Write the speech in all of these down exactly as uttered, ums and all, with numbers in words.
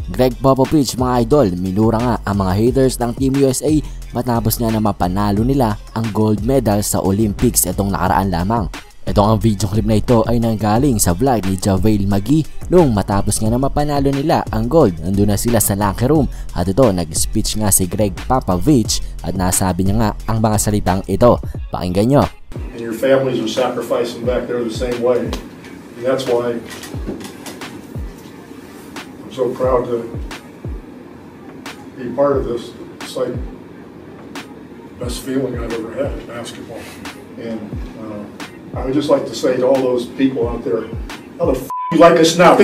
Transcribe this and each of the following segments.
Greg Popovich mga idol, minura nga ang mga haters ng Team U S A matapos nga na mapanalo nila ang gold medal sa Olympics itong nakaraan lamang. Ito ang video clip na ito ay nanggaling sa vlog ni JaVale McGee noong matapos nga na mapanalo nila ang gold. Nandun na sila sa locker room at ito nag-speech nga si Greg Popovich at nasabi niya nga ang mga salitang ito. Pakinggan nyo. And your families are sacrificing back there the same way. And that's why I'm so proud to be part of this. It's like the best feeling I've ever had in basketball. And uh, I would just like to say to all those people out there, how the f*** you like us now?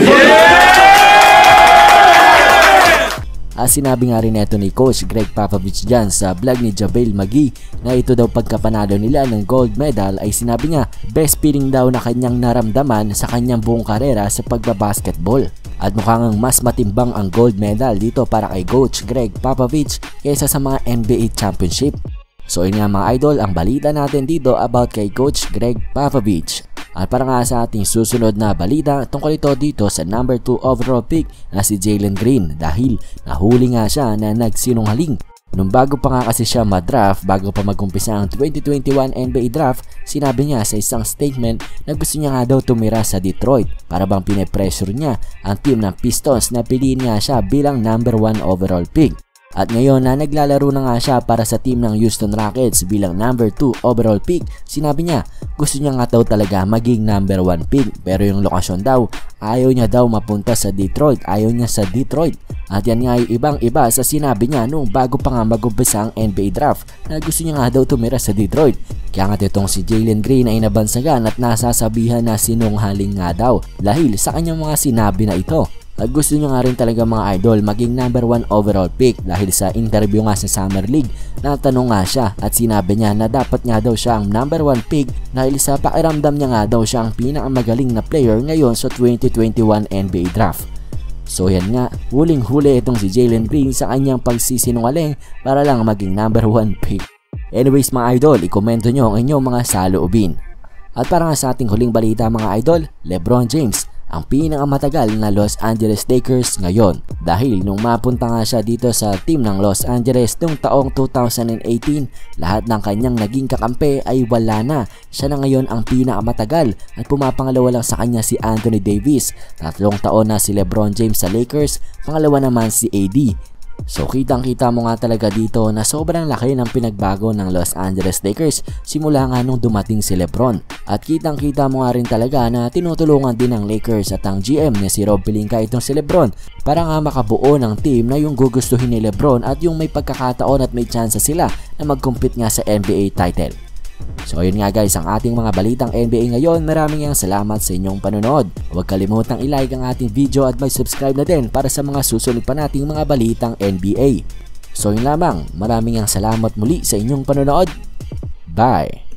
Ah, sinabi nga rin ito ni Coach Greg Popovich dyan sa vlog ni JaVale McGee na ito daw pagkapanalo nila ng gold medal ay sinabi nga best feeling daw na kanyang naramdaman sa kanyang buong karera sa pagbabasketball. At mukhang mas matimbang ang gold medal dito para kay Coach Greg Popovich kaysa sa mga N B A championship. So yun nga mga idol ang balita natin dito about kay Coach Greg Popovich. At para nga sa ating susunod na balita tungkol ito dito sa number two overall pick na si Jalen Green dahil nahuli nga siya na nagsinungaling. Nung bago pa nga kasi siya madraft, bago pa mag-umpisa ang twenty twenty-one N B A draft, sinabi niya sa isang statement na gusto niya nga daw tumira sa Detroit para bang pine-pressure niya ang team ng Pistons na piliin nga siya bilang number one overall pick. At ngayon na naglalaro na nga siya para sa team ng Houston Rockets bilang number two overall pick, sinabi niya gusto niya nga daw talaga maging number one pick pero yung lokasyon daw, ayaw niya daw mapunta sa Detroit, ayaw niya sa Detroit. At yan nga yung ibang iba sa sinabi niya nung bago pa nga mag-umpisa ang N B A draft na gusto niya nga daw tumira sa Detroit. Kaya nga itong si Jalen Green ay nabansagan at nasasabihan na sinunghaling nga daw dahil sa kanyang mga sinabi na ito. At gusto niya nga rin talaga mga idol maging number one overall pick dahil sa interview nga sa Summer League natanong nga siya at sinabi niya na dapat nga daw siya ang number one pick dahil sa pakiramdam niya nga daw siya ang pinakamagaling na player ngayon sa twenty twenty-one N B A draft. So yan nga, huling-huli itong si Jalen Green sa kanyang pagsisinungaling para lang maging number one pick. Anyways mga idol, ikomento nyo ang inyong mga saloobin. At para nga sa ating huling balita mga idol, LeBron James ang pinakamatagal na Los Angeles Lakers ngayon dahil nung mapunta nga siya dito sa team ng Los Angeles noong taong two thousand eighteen, lahat ng kanyang naging kakampi ay wala na. Siya na ngayon ang pinakamatagal at pumapangalawa lang sa kanya si Anthony Davis. Tatlong taon na si LeBron James sa Lakers, pangalawa naman si A D. So kitang kita mo nga talaga dito na sobrang laki ng pinagbago ng Los Angeles Lakers simula nga nung dumating si LeBron. At kitang kita mo nga rin talaga na tinutulungan din ng Lakers at ang G M na si Rob Pelinka itong si LeBron para nga makabuo ng team na yung gugustuhin ni LeBron at yung may pagkakataon at may chance sila na mag-compete nga sa N B A title. So yun nga guys ang ating mga balitang N B A ngayon. Maraming yang salamat sa inyong panonood. Huwag kalimutang i-like ang ating video at mag-subscribe na din para sa mga susunod pa nating mga balitang N B A. So yun lamang, maraming yang salamat muli sa inyong panonood. Bye!